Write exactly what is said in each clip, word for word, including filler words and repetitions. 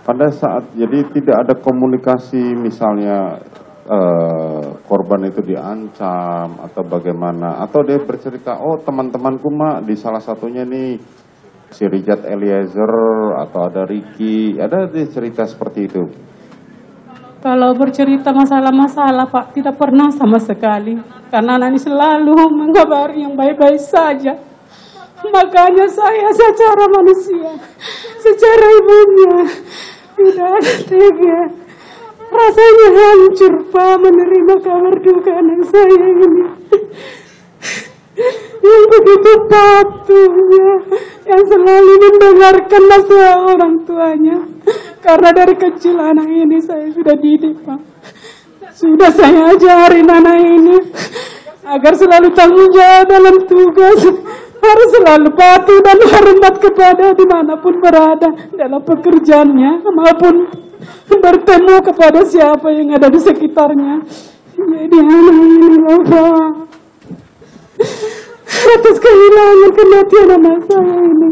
pada saat jadi tidak ada komunikasi misalnya eh, korban itu diancam atau bagaimana, atau dia bercerita, oh teman-temanku mak di salah satunya nih si Richard Eliezer atau ada Ricky, ada dia cerita seperti itu? Kalau bercerita masalah-masalah Pak, tidak pernah sama sekali, karena anak ini selalu mengabari yang baik-baik saja. Makanya saya secara manusia, secara ibunya tidak ada tega. Rasanya hancur Pak menerima kabar duka anak saya ini. Yang begitu patuhnya, yang selalu mendengarkan nasihat orang tuanya. Karena dari kecil anak ini saya sudah didik Pak. Sudah saya ajarin anak ini agar selalu tanggung jawab dalam tugas, harus selalu patuh dan hormat kepada dimanapun berada dalam pekerjaannya maupun bertemu kepada siapa yang ada di sekitarnya. Jadi anak ini Bapak, atas kehilangan kematian anak saya ini,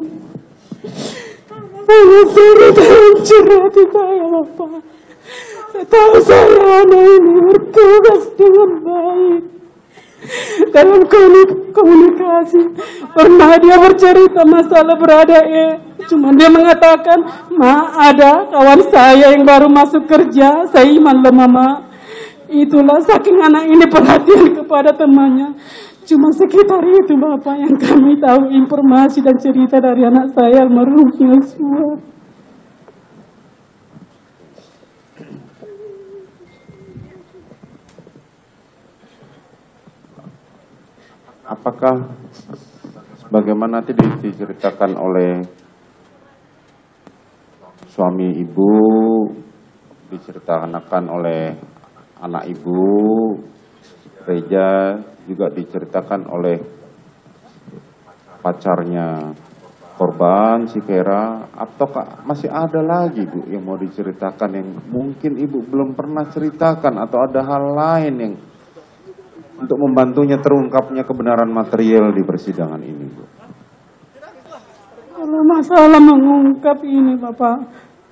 saya sangat hancur hati saya Bapak. Saya tahu saya anak ini bertugas dengan baik dalam komunikasi. Pernah dia bercerita masalah berada eh, cuma dia mengatakan, ma ada kawan saya yang baru masuk kerja, saya iman loh mama. Itulah saking anak ini perhatian kepada temannya. Cuma sekitar itu Bapak yang kami tahu informasi dan cerita dari anak saya almarhum Yosua. Apakah sebagaimana tadi diceritakan oleh suami ibu, diceritakan oleh anak ibu, Reja, juga diceritakan oleh pacarnya korban, si Vera, ataukah masih ada lagi Bu yang mau diceritakan yang mungkin Ibu belum pernah ceritakan, atau ada hal lain yang untuk membantunya terungkapnya kebenaran material di persidangan ini, Bu? Kalau masalah mengungkap ini Bapak,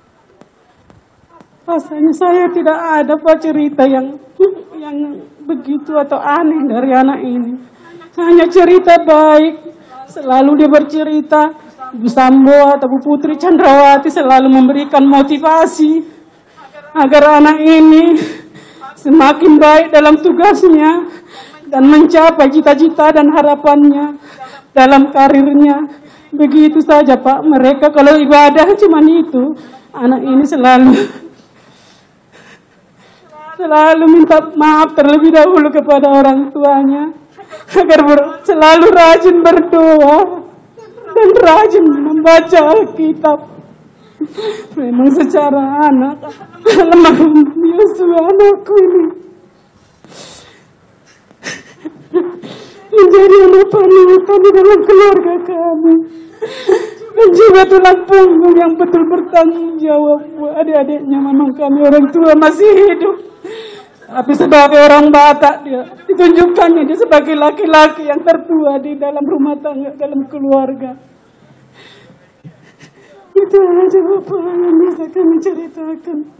rasanya saya tidak ada Pak cerita yang yang begitu atau aneh dari anak ini. Hanya cerita baik, selalu dia bercerita. Bu Sambo atau Bu Putri Chandrawati selalu memberikan motivasi agar anak ini semakin baik dalam tugasnya dan mencapai cita-cita dan harapannya dalam karirnya. Begitu saja Pak, mereka kalau ibadah cuma itu, anak ini selalu selalu minta maaf terlebih dahulu kepada orang tuanya, agar ber, selalu rajin berdoa dan rajin membaca Alkitab. Memang secara anak, almarhum Yosua anakku ini menjadi anak panutan di dalam keluarga kami, dan juga tulang punggung yang betul bertanggung jawab buat adik-adiknya. Memang kami orang tua masih hidup, tapi sebagai orang Batak dia ditunjukkannya dia sebagai laki-laki yang tertua di dalam rumah tangga, dalam keluarga. Itu aja Bapak yang bisa kami ceritakan.